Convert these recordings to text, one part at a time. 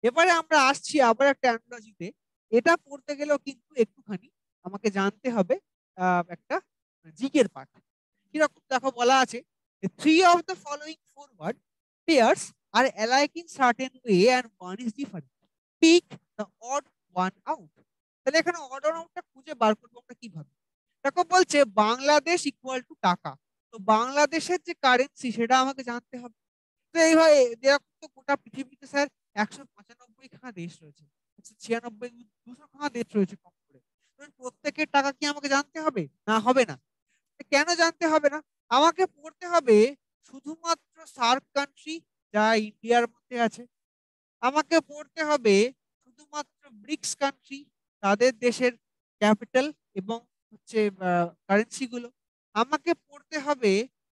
এবারে আমরা আসছি আবার একটা অ্যানালজিতে। এটা পড়তে গেলেও কিন্তু একটুখানি আমাকে জানতে হবে একটা জিকের পার্ট। কিরকম দেখো বলা আছে, three of the following four word pairs are alike in certain way and one is different, pick the odd one out. তাহলে এখানে অড ওয়ান আউটটা খুঁজে বার করবো আমরা কিভাবে? দেখো বলছে বাংলাদেশ ইকুয়াল টু টাকা, তো বাংলাদেশের যে কারেন্সি সেটা আমাকে জানতে হবে। তো এইভাবে যেরকম তো গোটা পৃথিবীতে স্যার 195 খানা দেশ রয়েছে, 196, 200 খানা দেশ রয়েছে কম করে। তো প্রত্যেকের টাকা কি আমাকে জানতে হবে? না, হবে না। কেন জানতে হবে না? আমাকে পড়তে হবে শুধুমাত্র সার্ক কান্ট্রি যা ইন্ডিয়ার মধ্যে আছে। আমাকে পড়তে হবে শুধুমাত্র ব্রিক্স কান্ট্রি, তাদের দেশের ক্যাপিটাল এবং হচ্ছে কারেন্সি গুলো। আমাকে পড়তে হবে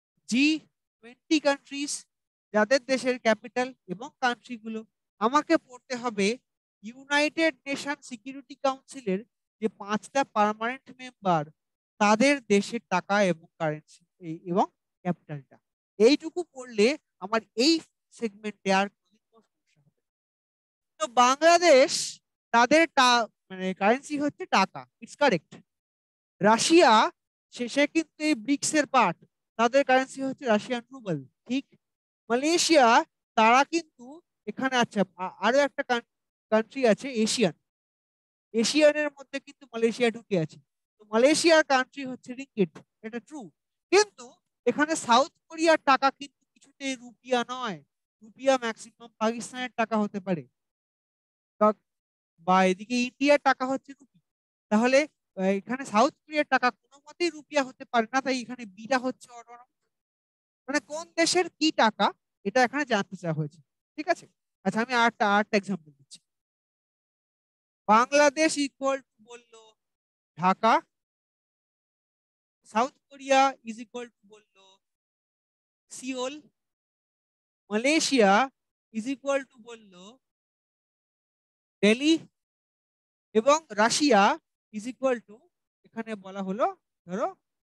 G20 কান্ট্রিজ, যাদের দেশের ক্যাপিটাল এবং কান্ট্রি গুলো। আমাকে পড়তে হবে ইউনাইটেড নেশন সিকিউরিটি কাউন্সিলের যে 5টা পার্মানেন্ট মেম্বার, তাদের দেশের টাকা এবং কারেন্সি এবং ক্যাপিটালটা। এইটুকু পড়লে আমার এই সেগমেন্টে আর কোনোদিন কোনো সমস্যা হবে না। তো বাংলাদেশ, তাদের মানে কারেন্সি হচ্ছে টাকা, ইটস কারেক্ট। রাশিয়া, সে কিন্তু এই ব্রিক্স এর পার্ট, তাদের কারেন্সি হচ্ছে রাশিয়ান রুবেল, ঠিক। মালয়েশিয়া, তারা কিন্তু এখানে আছে। আরো একটা কান্ট্রি আছে এশিয়ান, এশিয়ানের মধ্যে কিন্তু মালয়েশিয়া ঢুকে আছে। তো মালয়েশিয়ার কান্ট্রি হচ্ছে রিঙ্গিট, এটা ট্রু। কিন্তু এখানে সাউথ কোরিয়ার টাকা কিন্তু কিছুতেই রুপিয়া নয়। রুপিয়া ম্যাক্সিমাম পাকিস্তানের টাকা হতে পারে, বা বা এদিকে ইন্ডিয়ার টাকা হচ্ছে রুপি। তাহলে এখানে সাউথ কোরিয়ার টাকা কোনো মতেই রুপিয়া হতে পারে না, তাই এখানে বিটা হচ্ছে অর্ডার। মানে কোন দেশের কি টাকা, এটা এখানে জানতে চাওয়া হয়েছে। ঠিক আছে। আচ্ছা, আমি আরেকটা আরেকটা এক্সাম্পল দিচ্ছি। বাংলাদেশ ইকুয়াল টু বললো Dhaka, south Korea is equal to বললো Seoul, Malaysia is equal to বললো দিল্লি, এবং রাশিয়া ইজ ইকুয়াল টু এখানে বলা হলো, ধরো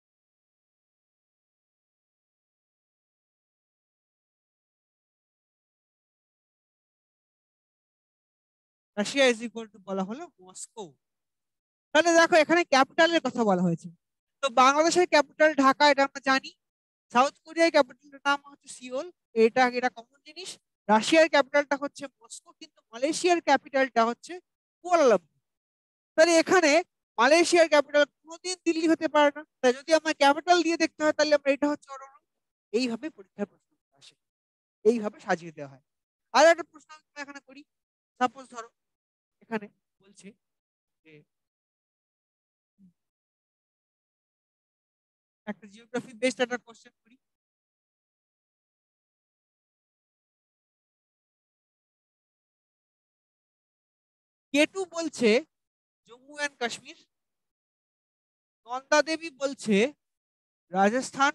রাশিয়া ইজ ইকুয়াল টু বলা হলো মস্কো। তাহলে দেখো এখানে ক্যাপিটালের কথা বলা হয়েছে। তো বাংলাদেশের ক্যাপিটাল ঢাকা, এটা আমরা জানি। সাউথ কোরিয়ার ক্যাপিটালের নাম হচ্ছে সিওল, এটা এটা কমন জিনিস। রাশিয়ার ক্যাপিটালটা হচ্ছে মস্কো, কিন্তু মালয়েশিয়ার ক্যাপিটালটা হচ্ছে কুয়ালালামপুর। তাহলে এখানে মালয়েশিয়ার ক্যাপিটাল কোনোদিন দিল্লি হতে পারে না। তাই যদি আমার ক্যাপিটাল দিয়ে দেখতে হয়, তাহলে আমরা এটা হচ্ছে অরণ্য। এইভাবে পরীক্ষার প্রশ্ন আসে, এইভাবে সাজিয়ে দেওয়া হয়। আর একটা প্রশ্ন আমি তোমায় এখানে করি। সাপোজ ধরো এখানে বলছে যে একটা জিওগ্রাফি বেসড একটা কোশ্চেন করি। কেটু বলছে জম্মু অ্যান্ড কাশ্মীর, নন্দা দেবী বলছে রাজস্থান,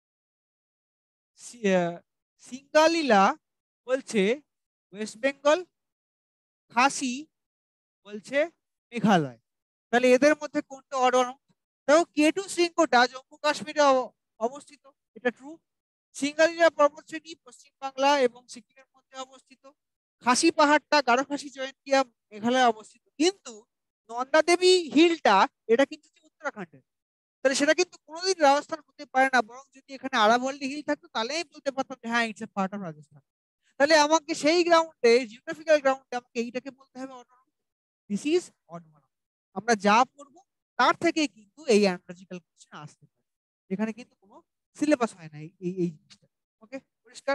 সিঙ্গালীলা বলছে ওয়েস্ট বেঙ্গল, খাসি বলছে মেঘালয়। তাহলে এদের মধ্যে কোনটা অর্ডার? দেখো কেটু শৃঙ্গটা জম্মু কাশ্মীরে অবস্থিত, এটা ট্রু। সিঙ্গালীলা পর্বতশ্রেণী পশ্চিম বাংলা এবং সিকিমের মধ্যে অবস্থিত। খাসি পাহাড়টা গারো খাসি জয়ন্তিয়া মেঘালয়ে অবস্থিত। কিন্তু নন্দা দেবী হিলটা, এটা কিন্তু উত্তরাখণ্ডের। তাহলে সেটা কিন্তু কোনোদিন রাজস্থান হতে পারে না, বরং যদি এখানে আরাবল্লী হিল থাকতো তাহলেই বলতে পারতাম যে হ্যাঁ, it's a part of Rajasthan. তাহলে আমাকে সেই গ্রাউন্ডে, জিওগ্রাফিক্যাল গ্রাউন্ডে, আমাকে এইটাকে বলতে হবে odd. This is odd one. আমরা যা পড়বো তার থেকে কিন্তু এই অ্যানালজিক্যাল কোশ্চেন আসতে পারে, যেখানে কিন্তু কোনো সিলেবাস হয় না এই এই জিনিসটা। ওকে, পরিষ্কার?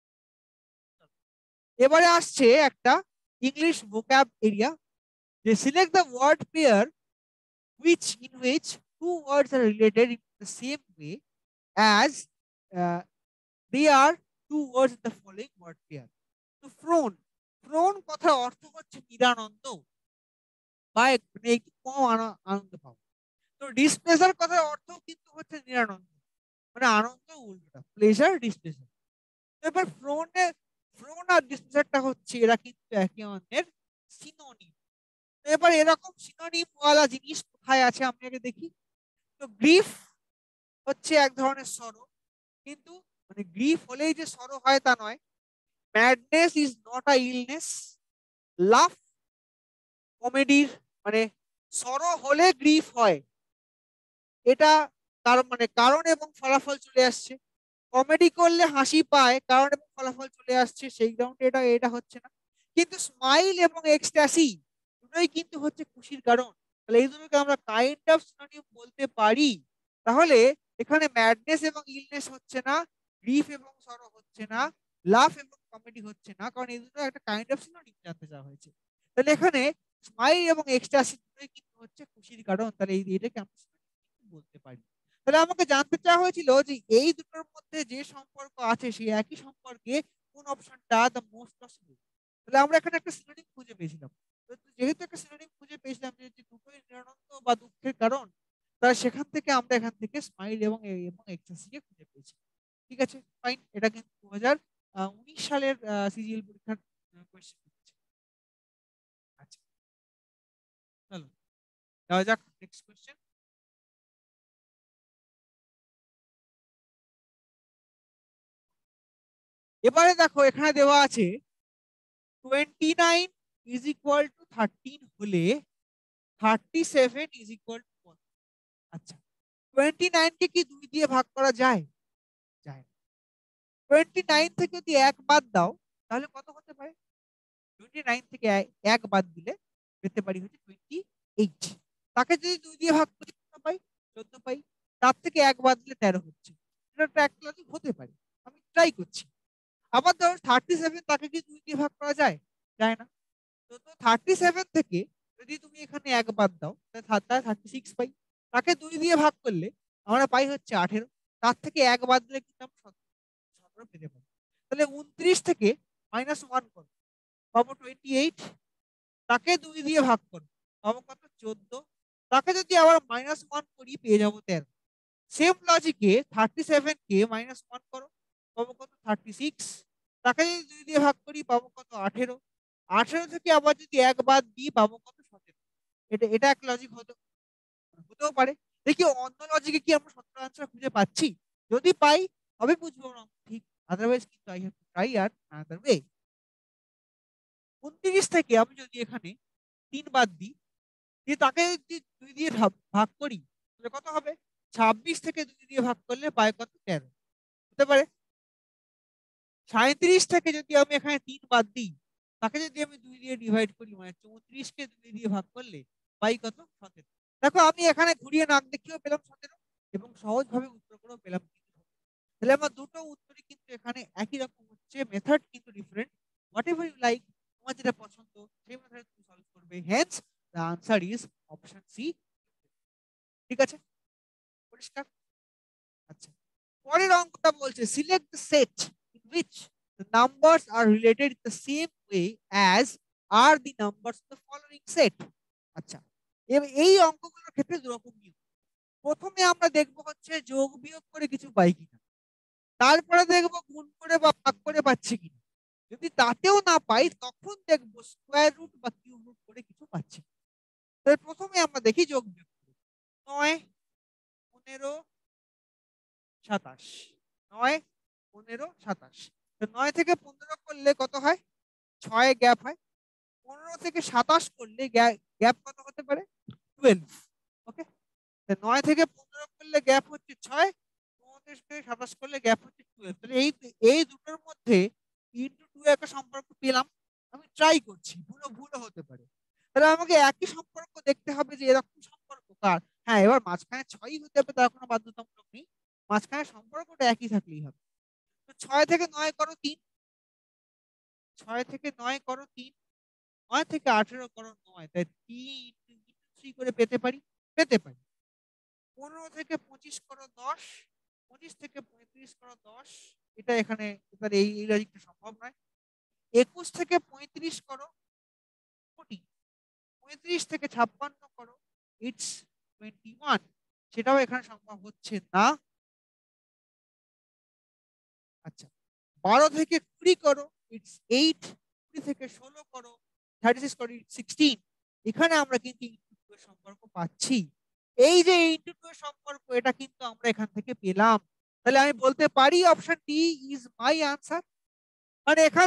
এবারে আসছে একটা ইংলিশ ভোক্যাব এরিয়া, যে select the word pair in which two words are related in the same way as they are two words in the following word pair. তো ফ্রোন, ফ্রোন কথার অর্থ হচ্ছে নিরানন্দ, বা মানে একটু কম আনন্দ পাবো। তো ডিসপ্লেজার কথার অর্থ কিন্তু হচ্ছে নিরানন্দ, মানে আনন্দ উল্টোটা, প্লেজার ডিসপ্লেজার। এবার ফ্রোন আর ডিসপ্লেজারটা হচ্ছে, এরা কিন্তু একে অন্যের সিনোনিম। এবার এরকম সিনোনিম ওয়ালা জিনিস কোথায় আছে আমি আগে দেখি। তো গ্রিফ হচ্ছে এক ধরনের সরো, কিন্তু মানে গ্রিফ হলেই যে সরো হয় তা নয়। Madness is not a illness, laugh কমেডির মানে সরো হলে গ্রিফ হয়, এটা কারণ মানে কারণ এবং ফলাফল চলে আসছে। কমেডি করলে হাসি পায়, কারণ এবং ফলাফল চলে আসছে, সেই গ্রাউন্ডে এটা এটা হচ্ছে না। কিন্তু স্মাইল এবং এক্সট্যাসি দুটোই কিন্তু হচ্ছে খুশির কারণ, তাহলে এই দুটোকে আমরা কাইন্ড অফ সিনোনিম বলতে পারি। তাহলে এখানে ম্যাডনেস এবং ইলনেস হচ্ছে না, গ্রিফ এবং সরো হচ্ছে না, লাফ এবং কমেডি হচ্ছে না, কারণ এই দুটো একটা কাইন্ড অফ সিনোনিম জানতে চাওয়া হয়েছে। তাহলে এখানে স্মাইল এবং এক্সট্যাসি দুটোই কিন্তু হচ্ছে খুশির কারণ, তাহলে এটাকে আমরা synonym বলতে পারি। তাহলে আমাকে জানতে চাওয়া হয়েছিল যে এই দুটোর মধ্যে যে সম্পর্ক আছে সেই একই সম্পর্কে কোন অপশনটা দ্য মোস্ট পসিবল। তাহলে আমরা এখানে একটা সিনোনিম খুঁজে পেয়েছিলাম। তো যেহেতু একটা সিনোনিম খুঁজে পেয়েছিলাম যে দুটোই নিরানন্দ বা দুঃখের কারণ, তাহলে সেখান থেকে আমরা এখান থেকে স্মাইল এবং এক্সট্যাসি কে খুঁজে পেয়েছি। ঠিক আছে, ফাইন। এটা কিন্তু 2019 সালের সিজিএল পরীক্ষার কোয়েশ্চেন। আচ্ছা, চলো যাওয়া যাক নেক্সট কোয়েশ্চেন। এবারে দেখো এখানে দেওয়া আছে 29 ইজ ইকুয়াল টু 13 হলে 37 ইজ ইকুয়াল টু কত? আচ্ছা, 29 কে কি 2 দিয়ে ভাগ করা যায়? যায় না। 29 থেকে যদি 1 বাদ দাও তাহলে কত হতে পারে? 29 থেকে 1 বাদ দিলে পেতে পারি হচ্ছে 28। তাকে যদি 2 দিয়ে ভাগ করি কত পাই? 14 পাই। তার থেকে 1 বাদ দিলে 13 হচ্ছে। এটা একটা লজিক হতে পারে, আমি ট্রাই করছি। আবার ধরো 37, তাকে কি 2 দিয়ে ভাগ করা যায়? যায় না। তো 37 থেকে যদি তুমি এখানে 1 বাদ দাও তাহলে 36 পাই। তাকে 2 দিয়ে ভাগ করলে আমরা পাই হচ্ছে 18। তার থেকে 1 বাদ দিলে কিন্তু আমরা 17 পেতে পারি। তাহলে 29 থেকে -1 করো, পাবো 28। তাকে 2 দিয়ে ভাগ করো, পাবো কত? 14। তাকে যদি আবার -1 করি পেয়ে যাবো 13। সেম লজিকে 37 কে -1 করো, পাবো কত? 36। তাকে যদি 2 দিয়ে ভাগ করি পাবো কত? 18। 18 থেকে আবার যদি 1 বাদ দিই পাবো কত? 17। এটা এটা এক লজিক হতেও পারে। দেখি অন্য লজিকে কি আমরা সঠিক আনসার খুঁজে পাচ্ছি। যদি পাই তবে বুঝবো না ঠিক, আদারওয়াইজ কিন্তু আই হ্যাভ টু ট্রাই আর আনাদার ওয়ে। 29 থেকে আমি যদি এখানে 3 বাদ দিই, দিয়ে তাকে যদি 2 দিয়ে ভাগ করি তাহলে কত হবে? 26 থেকে 2 দিয়ে ভাগ করলে পাই কত? 13। হতে পারে। 37 থেকে যদি আমি এখানে 3 বাদ দিই, তাকে যদি আমি 2 দিয়ে ডিভাইড করি মানে 34 কে 2 দিয়ে ভাগ করলে পাই কত? 17। দেখো আমি এখানে ঘুরিয়ে নাক দেখিয়েও পেলাম 17 এবং সহজভাবে উত্তর করেও পেলাম 17। তাহলে আমার দুটো উত্তরই কিন্তু এখানে একই রকম হচ্ছে, মেথড কিন্তু different. Whatever you like, তোমার যেটা পছন্দ সেই মেথডে তুমি সলভ করবে। Hence the answer is option C. ঠিক আছে, পরিষ্কার? আচ্ছা, পরের অঙ্কটা বলছে select the set in which the numbers are related in the same way as are the numbers of the following set. আচ্ছা, এই অঙ্কগুলোর ক্ষেত্রে দুরকম নিয়ম। প্রথমে আমরা দেখবো হচ্ছে যোগ বিয়োগ করে কিছু পাই কিনা, তারপরে দেখবো গুণ করে বা ভাগ করে পাচ্ছি কিনা। যদি তাতেও না পাই তখন দেখবো স্কোয়ার রুট বা কিউব রুট করে কিছু পাচ্ছি। তাহলে প্রথমে আমরা দেখি যোগ বিয়োগ করে। 9, 15, 27। 9, 15, 27। 9 থেকে 15 করলে কত হয়? 6 গ্যাপ হয়। 15 থেকে 27 করলে গ্যাপ কত হতে পারে? 12। ওকে, 9 থেকে 15 করলে গ্যাপ হচ্ছে 6, 15 থেকে 27 করলে গ্যাপ হচ্ছে 12। তাহলে এই এই দুটোর মধ্যে ইনটু 2 একটা সম্পর্ক পেলাম। আমি ট্রাই করছি, ভুলও হতে পারে। তাহলে আমাকে একই সম্পর্ক দেখতে হবে যে এরকম সম্পর্ক কার। হ্যাঁ, এবার মাঝখানে 6ই হতে হবে তার কোনো বাধ্যতামূলক নেই, মাঝখানে সম্পর্কটা একই থাকলেই হবে। তো 6 থেকে 9 করো 3, 6 থেকে 9 করো 3, 9 থেকে 18 করো 9, তাই 3 ইনটু 3 করে পেতে পারি, পেতে পারি। 15 থেকে 25 করো 10, 25 থেকে 35 করো 10। এটা এখানে এবার এই লজিকটা সম্ভব নয়। 21 থেকে 35 করো 40, 35 থেকে 56 করো ইটস 21। সেটাও এখানে সম্ভব হচ্ছে না। আচ্ছা, 12 থেকে 20 করো ইটস 8, 20 থেকে 16 করো 36 করো ইটস 16। এখানে আমরা কিন্তু ইনটু 2 এর সম্পর্ক পাচ্ছি। এই যে ইনটু 2 এর সম্পর্ক এটা কিন্তু আমরা এখান থেকে পেলাম। তাহলে আমি বলতে পারি option D is my answer. মানে এখানে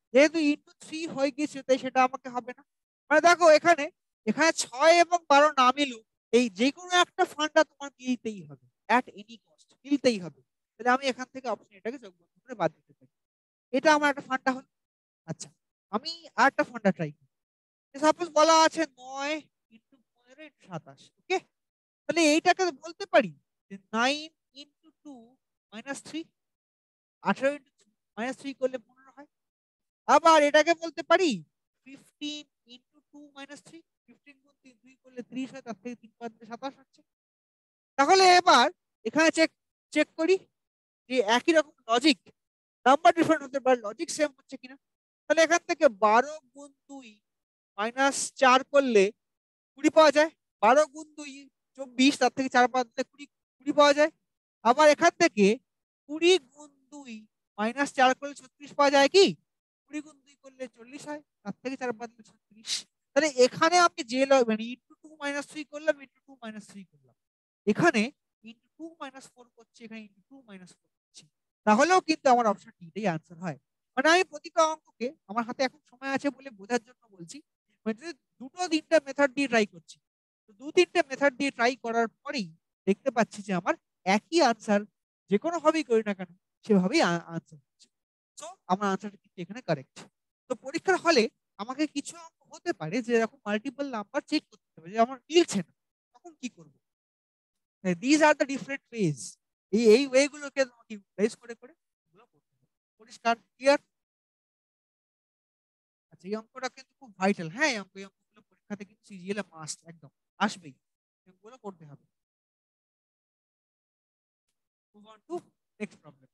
যেহেতু ইন্টু 3 হয়ে গেছে তাই সেটা আমাকে হবে না। মানে দেখো এখানে এখানে 6 এবং 12 না মিলুক, এই যে কোনো একটা ফান্ডা তোমার মিলতেই হবে, অ্যাট এনি কস্ট মিলতেই হবে। তাহলে আমি এখান থেকে অপশন এটাকে যোগ বন্ধ করে বাদ দিতে পারি। এটা আমার একটা ফান্ডা হলো। আচ্ছা, আমি আর একটা ফান্ডা ট্রাই করি। সাপোজ বলা আছে 9 ইন্টু 15 ইন্টু 27, ওকে। তাহলে এইটাকে বলতে পারি যে 9 ইন্টু 2 মাইনাস 3, 18 ইন্টু মাইনাস 3 করলে 15 হয়। আবার এটাকে বলতে পারি 15 ইন্টু 2 মাইনাস 3, 15 গুণ 3 2 করলে 30 হয়, তার থেকে 3 বাদ দিলে 27 হচ্ছে। তাহলে এবার এখানে চেক চেক করি যে একই রকম লজিক, নাম্বার ডিফারেন্ট হতে পারে, লজিক সেম হচ্ছে কিনা। তাহলে এখান থেকে 12 গুণ 2 মাইনাস 4 করলে 20 পাওয়া যায়। 12 গুণ 2 24, তার থেকে 4 বাদ দিলে 20 20 পাওয়া যায়। আবার এখান থেকে 20 গুণ 2 মাইনাস 4 করলে 36 পাওয়া যায় কি? 20 গুণ 2 করলে 40 হয়, তার থেকে 4 বাদ দিলে 36। তাহলে এখানে আমি যে মানে ইন্টু 2 মাইনাস 3 করলাম, ইন্টু 2 মাইনাস 3 করলাম। এখানে ইন্টু 2 মাইনাস 4 করছি, এখানে ইন্টু 2 মাইনাস 4 করছি। তাহলেও কিন্তু আমার অপশন ডিটাই আনসার হয়। মানে আমি প্রতিটা অঙ্ককে, আমার হাতে এখন সময় আছে বলে বোঝার জন্য বলছি, মানে যদি দুটো তিনটা মেথড দিয়ে ট্রাই করছি, তো দু তিনটে মেথড দিয়ে ট্রাই করার পরেই দেখতে পাচ্ছি যে আমার একই আনসার, যে কোনো ভাবেই করি না কেন সেভাবেই আনসার হচ্ছে। তো আমার আনসারটা কিন্তু এখানে কারেক্ট। তো পরীক্ষার হলে আমাকে কিছু অঙ্ক হতে পারে যে এরকম মাল্টিপল নাম্বার চেক করতে হবে যে আমার মিলছে না, তখন কি করব? These are the different ways. এই ওয়ে গুলোকে তোমাকে ইউটিলাইজ করে করে এগুলো করতে হবে। পরিষ্কার, ক্লিয়ার? আচ্ছা, এই অঙ্কটা কিন্তু খুব ভাইটাল। হ্যাঁ, এই অঙ্কগুলো পরীক্ষাতে কিন্তু সিজিএল মাস্ট একদম আসবেই, এগুলো করতে হবে। Move on to next problem.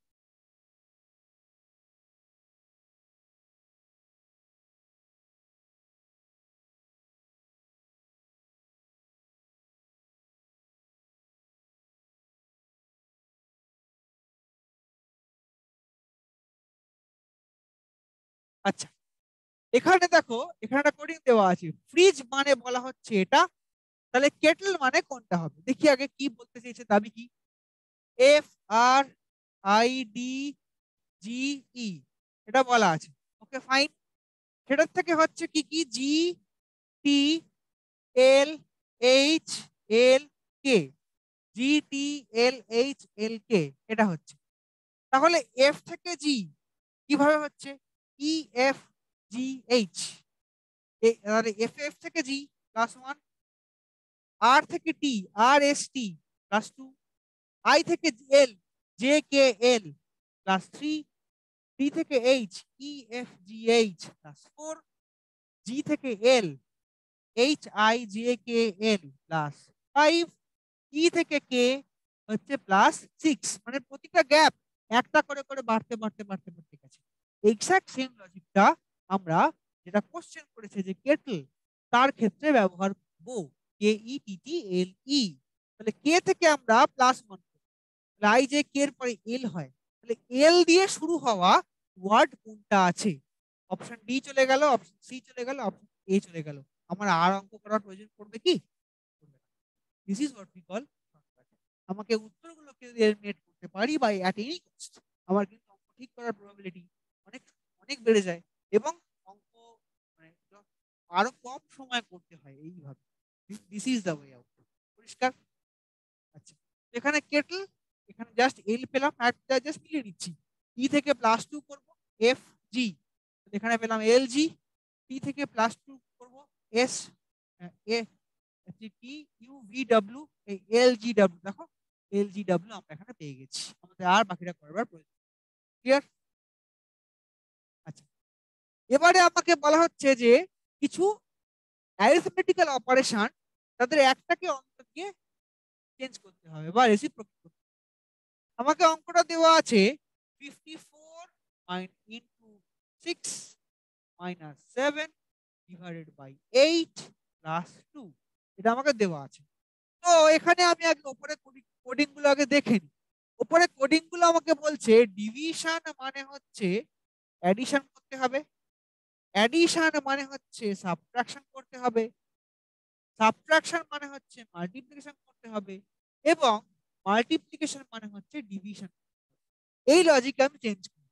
আচ্ছা, এখানে দেখো, এখানে একটা কোডিং দেওয়া আছে, ফ্রিজ মানে বলা হচ্ছে এটা, তাহলে কেটল মানে কোনটা হবে? দেখি আগে কি বলতে চেয়েছে, দাবি কি? FRIDGE এটা বলা আছে, ওকে ফাইন। সেটার থেকে হচ্ছে কি কি? GTLHLK, GTLHLK এটা হচ্ছে। তাহলে এফ থেকে জি কিভাবে হচ্ছে? EFGH, এফ এফ থেকে জি +1, আর থেকে টি RST +2, আই থেকে এল JKL +3, ডি থেকে এইচ EFGH +4, জি থেকে এল HIJKL +5, ই থেকে কে হচ্ছে +6। মানে প্রতিটা গ্যাপ একটা করে করে বাড়তে বাড়তে বাড়তে বাড়তে গেছে। এক্সাক্ট সেম লজিকটা আমরা যেটা কোশ্চেন করেছে যে কেটল, তার ক্ষেত্রে ব্যবহার করবো। KETTLE। তাহলে কে থেকে আমরা +1, আই যে কে এর পরে এল হয়, তাহলে এল দিয়ে শুরু হওয়া ওয়ার্ড কোনটা আছে? অপশন ডি চলে গেল, অপশন সি চলে গেল, অপশন এ চলে গেল। আমার আর অঙ্ক করার প্রয়োজন পড়বে কি? This is what we call shortcut. আমাকে উত্তরগুলোকে যদি এলিমিনেট করতে পারি বা অ্যাট এনি কস্ট, আমার কিন্তু অঙ্ক ঠিক করার প্রবাবিলিটি অনেক অনেক বেড়ে যায়, এবং অঙ্ক মানে আরো কম সময় করতে হয় এইভাবে। This is the way out. পরিষ্কার? আচ্ছা, এখানে কেটল, এখানে জাস্ট এল পেলাম, একটা জাস্ট মিলিয়ে নিচ্ছি। ই থেকে +2 করব, FG, এখানে পেলাম LG। টি থেকে +2 করব, এস এ টি UVW, এই LGW, দেখো LGW আমরা এখানে পেয়ে গেছি, আমাদের আর বাকিটা করবার প্রয়োজন। ক্লিয়ার? আচ্ছা, এবারে আমাকে বলা হচ্ছে যে কিছু অ্যারিথমেটিক্যাল অপারেশন, তাদের একটাকে অন্যটাকে চেঞ্জ করতে হবে বা রেসিপ্রোকেট করতে হবে। আমাকে অঙ্কটা দেওয়া আছে 54 ইন্টু 6 মাইনাস 7 ডিভাইডেড বাই 8 +2, এটা আমাকে দেওয়া আছে। তো এখানে আমি আগে উপরে কোডিং গুলো আগে দেখে নিই। উপরে কোডিং গুলো আমাকে বলছে ডিভিশন মানে হচ্ছে অ্যাডিশন করতে হবে, অ্যাডিশন মানে হচ্ছে সাবট্রাকশন করতে হবে, সাবট্রাকশন মানে হচ্ছে মাল্টিপ্লিকেশন করতে হবে, এবং মাল্টিপ্লিকেশন মানে হচ্ছে ডিভিশন। এই লজিক আমি চেঞ্জ করি।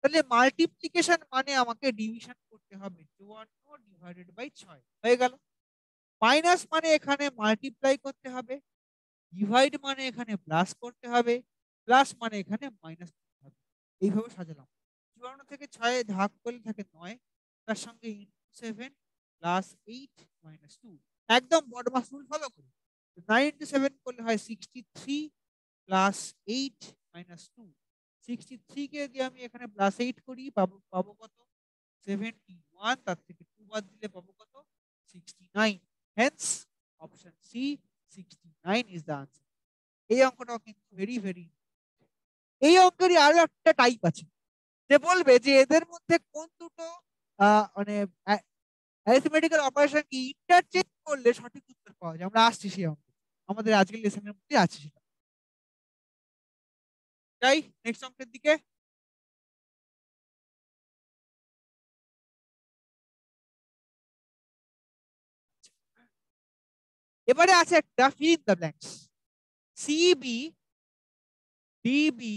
তাহলে মাল্টিপ্লিকেশন মানে আমাকে ডিভিশন করতে হবে 54 ডিভাইডেড বাই 6 হয়ে গেল। মাইনাস মানে এখানে মাল্টিপ্লাই করতে হবে, ডিভাইড মানে এখানে প্লাস করতে হবে, প্লাস মানে এখানে মাইনাস করতে হবে। এইভাবে সাজালাম। 54 থেকে 6 ভাগ করলে থাকে 9, তার সঙ্গে ইনটু 7 প্লাস 8 মাইনাস 2। একদম বডমাস রুল ফলো করি। 9 ইনটু 7 করলে হয় 63 প্লাস 8 মাইনাস 2। 63 কে দিয়ে আমি এখানে প্লাস 8 করি, পাবো পাবো কত? 71। তার থেকে 2 বাদ দিলে পাবো কত? 69। Hence option C 69 is the answer. এই অঙ্কটাও কিন্তু ভেরি ভেরি। এই অঙ্কেরই আরো একটা টাইপ আছে, যে বলবে যে এদের মধ্যে কোন দুটো মানে অ্যারিথমেটিক্যাল অপারেশন কি ইন্টারচেঞ্জ করলে সঠিক উত্তর পাওয়া যায়। আমরা আসছি সেই অঙ্কে, আমাদের আজকের লেসনের মধ্যে আছে সেটা। তাই নেক্সট অঙ্কের দিকে। এবারে আছে একটা fill in the blanks. CB DB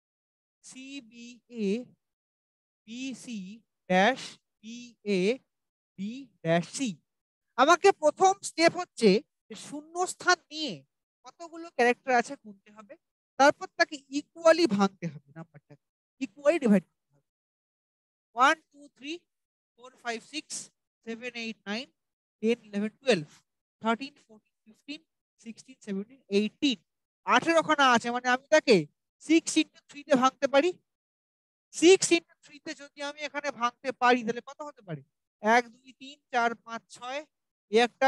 CBA BC dash BA B dash C. আমাকে প্রথম স্টেপ হচ্ছে যে শূন্যস্থান নিয়ে কতগুলো ক্যারেক্টার আছে গুনতে হবে, তারপর তাকে ইকুয়ালি ভাঙতে হবে, নাম্বারটাকে ইকুয়ালি ডিভাইড করতে হবে। 1 2 3 4 5 6 7 8 9 10 11 12 13 14 15 16 17 18। 18 খানা আছে, মানে আমি তাকে 6 ইন্টু 3 তে ভাঙতে পারি। 6 ইন্টু 3 তে যদি আমি এখানে ভাঙতে পারি তাহলে কত হতে পারে? 1 2 3 4 5 6 এই একটা,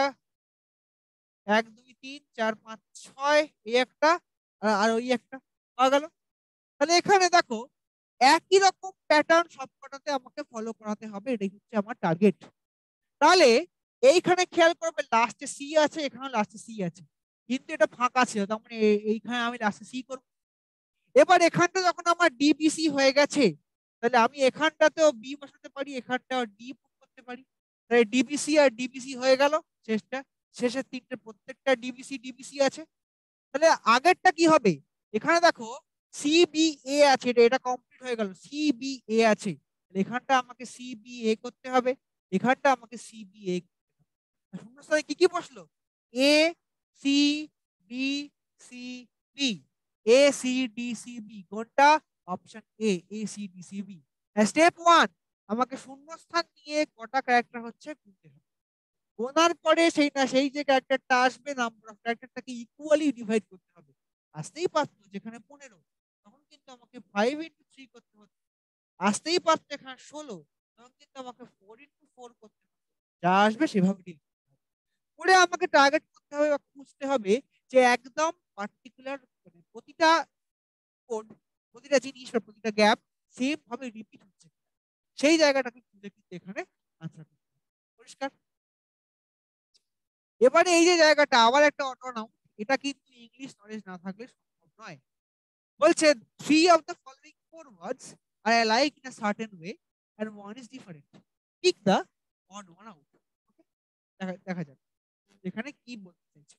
1 2 3 4 5 6 এই একটা, আর ওই একটা পাওয়া গেল। তাহলে এখানে দেখো একই রকম প্যাটার্ন সবকটাতে আমাকে ফলো করাতে হবে, এটাই হচ্ছে আমার টার্গেট। তাহলে এইখানে খেয়াল করবে লাস্টে সি আছে, এখানে লাস্টে সি আছে, কিন্তু এটা ফাঁকা ছিল, তার মানে এইখানে আমি লাস্টে সি করব। এবার এখানটা যখন আমার ডিবিসি হয়ে গেছে, তাহলে আমি এখানটাতেও বি বসাতে পারি, এখানটাও ডি করতে পারি। তাহলে ডিবিসি আর ডিবিসি হয়ে গেল। শেষটা, শেষের তিনটে প্রত্যেকটা ডিবিসি ডিবিসি আছে। তাহলে আগেরটা কি হবে? এখানে দেখো সিবিএ আছে, এটা এটা কমপ্লিট হয়ে গেল, সিবিএ আছে। এখানটা আমাকে সিবিএ করতে হবে, এখানটা আমাকে সিবিএ। শূন্যস্থানে কি কি বসলো? A C D C B. A C D C B কোনটা? Option A, A C D C B. Step 1, আমাকে শূন্যস্থান নিয়ে কটা ক্যারেক্টার হচ্ছে গুনতে হবে। গোনার পরে সেই না সেই যে ক্যারেক্টারটা আসবে, নাম্বার অফ ক্যারেক্টারটাকে ইকুয়ালি ডিভাইড করতে হবে। আসতেই পারতো যেখানে 15, তখন কিন্তু আমাকে 5 ইন্টু 3 করতে হতো। আসতেই পারতো এখানে 16, তখন কিন্তু আমাকে 4 ইন্টু 4 করতে হতো। যা আসবে সেভাবে ডিল করে আমাকে টার্গেট করতে হবে বা খুঁজতে হবে যে একদম পার্টিকুলার মানে প্রতিটা কোড, প্রতিটা জিনিস বা প্রতিটা গ্যাপ সেম ভাবে রিপিট হচ্ছে, সেই জায়গাটাকে খুঁজে কিন্তু এখানে আনসার করতে হবে। পরিষ্কার? এবারে এই যে জায়গাটা আবার একটা অটো নাও, এটা কিন্তু ইংলিশ নলেজ না থাকলে সম্ভব নয়। বলছে three of the following four words are like in a certain way and one is different, pick the odd one out. দেখা দেখা যাক এখানে কি বলতে চাইছে।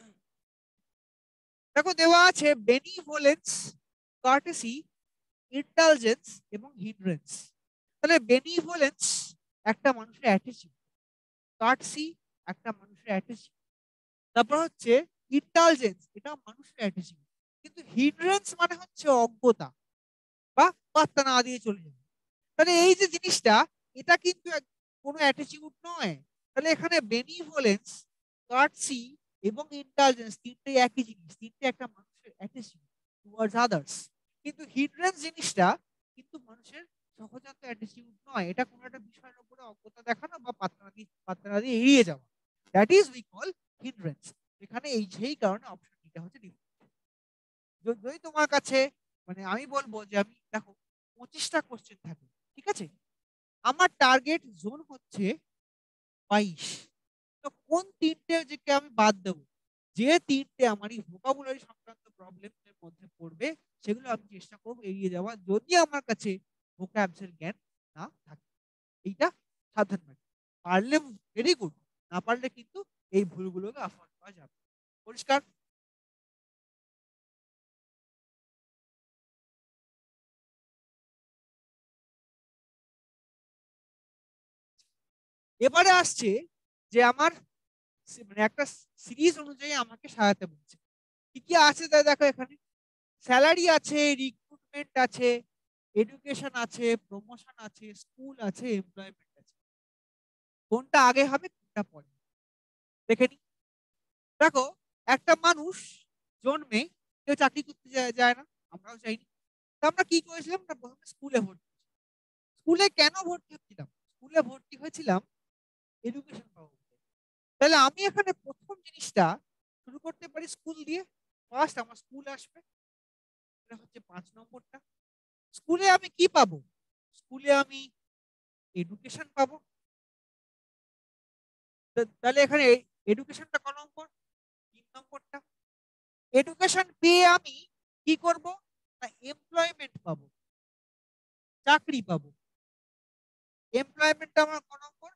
দেখো দেওয়া আছে বেনিভোলেন্স, কার্টেসি, ইন্টেলিজেন্স এবং হিন্ড্রেন্স। তাহলে বেনিভোলেন্স একটা মানুষের অ্যাটিটিউড, কার্টেসি একটা মানুষের অ্যাটিটিউড, তারপর হচ্ছে ইন্টেলিজেন্স, এটা মানুষের অ্যাটিটিউড, কিন্তু হিন্ড্রেন্স মানে হচ্ছে অজ্ঞতা বা পাত্তা না দিয়ে চলে যাবে। তাহলে এই যে জিনিসটা, এটা কিন্তু কোনো অ্যাটিটিউড নয়। তাহলে এখানে বেনিভোলেন্স, কার্টসি এবং ইন্টেলিজেন্স তিনটেই একই জিনিস, তিনটে একটা মানুষের অ্যাটিটিউড টুয়ার্ডস আদার্স। কিন্তু হিন্ড্রেন্স জিনিসটা কিন্তু মানুষের সহজাত অ্যাটিটিউড নয়, এটা কোনো একটা বিষয়ের উপরে অজ্ঞতা দেখানো বা পাত্তা না দিয়ে এড়িয়ে যাওয়া। That is we call hindrance. এখানে এই সেই কারণে অপশন ডিটা হচ্ছে ডিফারেন্ট। যদি তোমার কাছে মানে আমি বলবো যে আমি দেখো 25টা কোশ্চেন থাকে, ঠিক আছে, আমার টার্গেট জোন হচ্ছে 22। তো কোন তিনটে যে আমি বাদ দেবো, যে তিনটে আমার এই ভোকাবুলারি সংক্রান্ত প্রবলেমের মধ্যে পড়বে, সেগুলো আমি চেষ্টা করবো এড়িয়ে যাওয়া, যদি আমার কাছে ভোকাবসের জ্ঞান না থাকে। এইটা সাবধান থাকবে। পারলে ভেরি গুড, না পারলে কিন্তু এই ভুলগুলোকে আফোয়ার্ড করা যাবে। পরিষ্কার? এবারে আসছে যে আমার মানে একটা সিরিজ অনুযায়ী আমাকে সাজাতে বলছে। কি কি আছে তাই দেখো এখানে, স্যালারি আছে, রিক্রুটমেন্ট আছে, এডুকেশন আছে, প্রমোশন আছে, স্কুল আছে, এমপ্লয়মেন্ট আছে। কোনটা আগে হবে কোনটা পরে দেখে নি। দেখো একটা মানুষ জন্মে কেউ চাকরি করতে যায় না, আমরাও চাইনি। তো আমরা কি করেছিলাম না, প্রথমে স্কুলে ভর্তি। স্কুলে কেন ভর্তি হচ্ছিলাম? স্কুলে ভর্তি হয়েছিলাম এডুকেশন পাবো বলে। তাহলে আমি এখানে প্রথম জিনিসটা শুরু করতে পারি স্কুল দিয়ে। ফার্স্ট আমার স্কুল আসবে, এটা হচ্ছে 5 নম্বরটা। স্কুলে আমি কি পাবো? স্কুলে আমি এডুকেশন পাবো। তাহলে এখানে এডুকেশনটা ক নম্বর? 3 নম্বরটা। এডুকেশন পেয়ে আমি কি করব না, এমপ্লয়মেন্ট পাবো, চাকরি পাবো। এমপ্লয়মেন্টটা আমার ক নম্বর?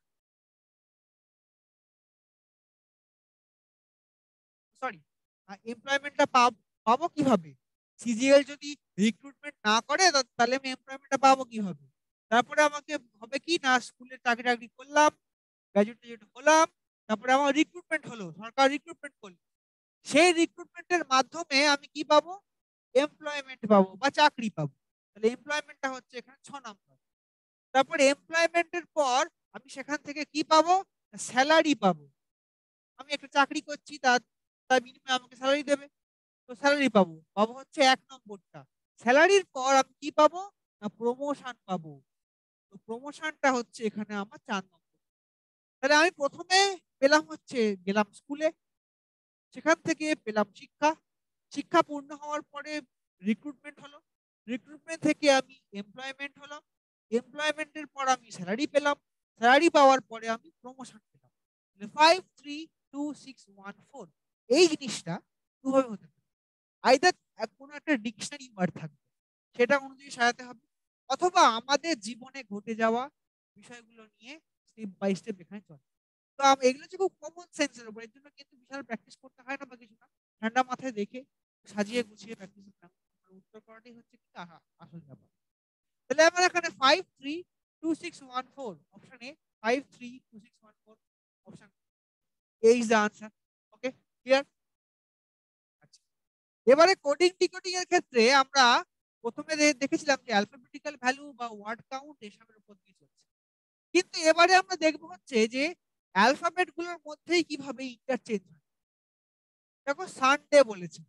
সরি, এমপ্লয়মেন্টটা পাবো কিভাবে? সিজিএল যদি রিক্রুটমেন্ট না করে তাহলে আমি এমপ্লয়মেন্টটা পাবো কিভাবে? তারপরে আমাকে হবে কি না, স্কুলে চাকরি টাকরি করলাম, গ্রাজুয়েট হলাম, তারপরে আমার রিক্রুটমেন্ট হলো, সরকার রিক্রুটমেন্ট করলো। সেই রিক্রুটমেন্টের মাধ্যমে আমি কি পাবো? এমপ্লয়মেন্ট পাবো বা চাকরি পাবো। তাহলে এমপ্লয়মেন্টটা হচ্ছে এখানে 6 নম্বর। তারপরে এমপ্লয়মেন্টের পর আমি সেখান থেকে কি পাবো? স্যালারি পাবো। আমি একটা চাকরি করছি, তার তার বিনিময়ে আমাকে স্যালারি দেবে, তো স্যালারি পাবো। পাবো হচ্ছে 1 নম্বরটা। স্যালারির পর আমি কি পাবো? না প্রমোশন পাবো। তো প্রমোশনটা হচ্ছে এখানে আমার 4 নম্বর। তাহলে আমি প্রথমে পেলাম হচ্ছে, গেলাম স্কুলে, সেখান থেকে পেলাম শিক্ষা। শিক্ষা পূর্ণ হওয়ার পরে রিক্রুটমেন্ট হলো, রিক্রুটমেন্ট থেকে আমি এমপ্লয়মেন্ট হলাম, এমপ্লয়মেন্টের পর আমি স্যালারি পেলাম, স্যালারি পাওয়ার পরে আমি প্রমোশন পেলাম। 5, 3, 2, 6, 1, 4 এই জিনিসটা দুভাবে হতে পারে। আইদার কোনো একটা ডিকশনারি ওয়ার্ড থাকবে, সেটা অনুযায়ী সাজাতে হবে, অথবা আমাদের জীবনে ঘটে যাওয়া বিষয়গুলো নিয়ে স্টেপ বাই স্টেপ এখানে চলে। তো এগুলো হচ্ছে খুব কমন সেন্সের উপর, এর জন্য কিন্তু বিশাল প্র্যাকটিস করতে হয় না বা কিছু না। ঠান্ডা মাথায় দেখে সাজিয়ে গুছিয়ে প্র্যাকটিস উত্তর করাটাই হচ্ছে কি আসল ব্যাপার। তাহলে আমার এখানে 5, 3, 2, 6, 1, 4 option A, 5, 3, 2, 6, 1, 4 option A is the answer. Okay, clear? আচ্ছা, এবারে কোডিং ডিকোডিং এর ক্ষেত্রে আমরা প্রথমে দেখেছিলাম যে অ্যালফাবেটিক্যাল ভ্যালু বা ওয়ার্ড কাউন্ট এসবের উপর দিয়ে চলছে। কিন্তু এবারে আমরা দেখবো হচ্ছে যে অ্যালফাবেট গুলোর মধ্যেই কিভাবে ইন্টারচেঞ্জ হয়। দেখো সানডে বলেছে,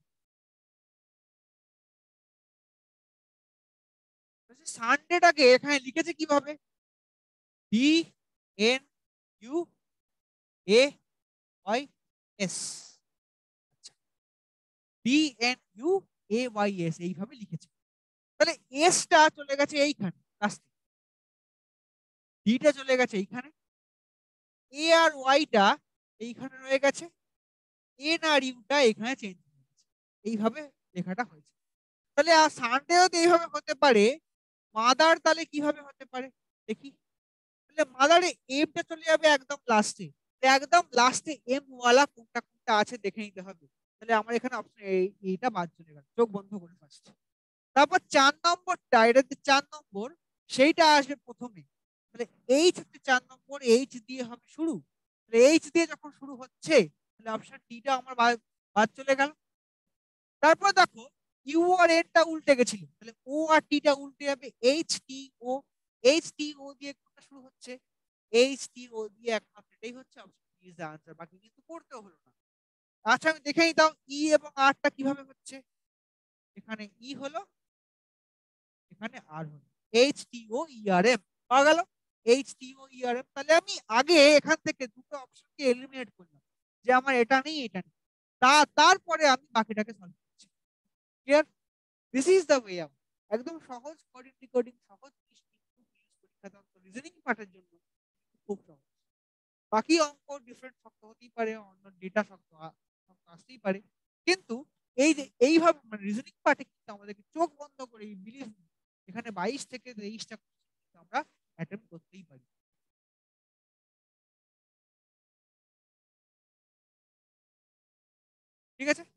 সানডেটাকে এখানে লিখেছে কিভাবে? DNUAYS, DNUAYS এইভাবে লিখেছে। তাহলে এসটা চলে গেছে এইখানে লাস্টে, ডিটা চলে গেছে এইখানে, এ আর ওয়াইটা এইখানে রয়ে গেছে, এন আর ইউটা এখানে চেঞ্জ হয়ে গেছে। এইভাবে লেখাটা হয়েছে। তাহলে সানডেও তো এইভাবে হতে পারে। মাদার তাহলে কিভাবে হতে পারে দেখি। তাহলে মাদারে এমটা চলে যাবে একদম লাস্টে, একদম লাস্টে এম ওয়ালা কোনটা কোনটা আছে দেখে নিতে হবে। তাহলে আমার এখানে অপশন এইটা বাদ চলে গেল, চোখ বন্ধ করে ফার্স্ট। তারপর 4 নম্বরটা, এটা 4 নম্বর, সেইটা আসবে প্রথমে। তাহলে এইচ হচ্ছে 4 নম্বর, এইচ দিয়ে হবে শুরু। তাহলে এইচ দিয়ে যখন শুরু হচ্ছে তাহলে অপশন ডিটা আমার বাদ চলে গেল। তারপর দেখো ইউ আর এনটা উল্টে গেছিল, তাহলে ও আর টিটা উল্টে যাবে, এইচ টি ও। এইচ টি ও দিয়ে কোনটা শুরু হচ্ছে? এইচ টি ও দিয়ে একমাত্র, এটাই হচ্ছে option D is the answer. বাকি কিন্তু করতেও হলো না। আচ্ছা আমি দেখে নিতাম ই এবং আরটা কিভাবে হচ্ছে। এখানে ই হলো, এখানে আর হলো, H T O E R M পাওয়া গেল। H T O E R M. তাহলে আমি আগে এখান থেকে দুটো অপশনকে এলিমিনেট করলাম, যে আমার এটা নেই এটা নেই, তারপরে আমি বাকিটাকে সলভ করছি। Clear? This is the way out. একদম সহজ কোডিং ডিকোডিং, সহজ জিনিস কিন্তু রিজনিং পার্টের জন্য খুব সহজ। বাকি অঙ্ক ডিফারেন্ট শক্ত হতেই পারে, অন্য ডেটা শক্ত শক্ত আসতেই পারে, কিন্তু এই যে এইভাবে মানে রিজনিং পার্টে কিন্তু আমাদেরকে চোখ বন্ধ করে বিলিভ, এখানে 22 থেকে 23টা আমরা অ্যাটেম্প করতেই পারি। ঠিক আছে?